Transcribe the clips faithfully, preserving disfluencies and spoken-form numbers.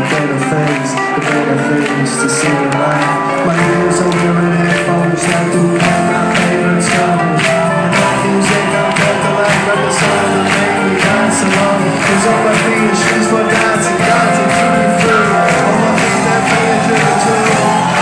better things, the better things to see in life. My ears are wearing headphones that do all my favorite songs. And that music I'm built to life like the song that made me dance along. Cause all my feet is shoes for dancing, dancing to me free. All my feet that being driven to me.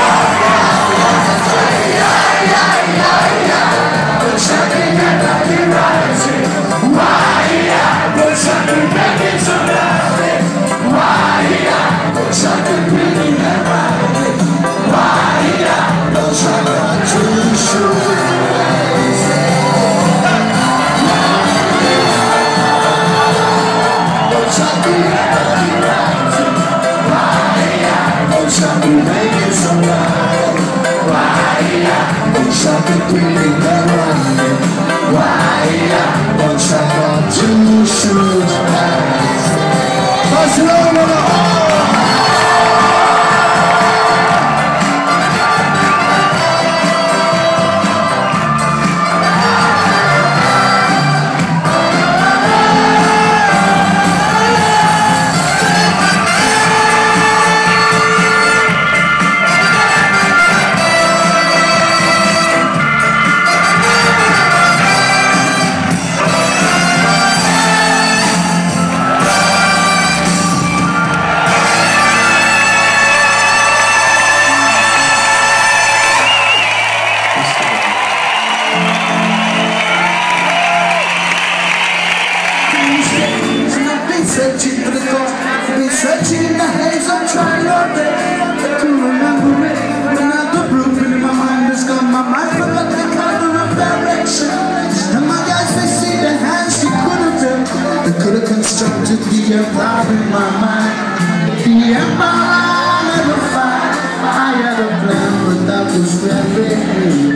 Searching for the thought, I've been searching in the haze, I'm trying all day to remember it. But now the blueprint in my mind is gone, my mind forgot the color of direction. And my eyes, they see the hands she could have done. They could have constructed the empire in my mind. The empire I never find. I had a plan, but that was very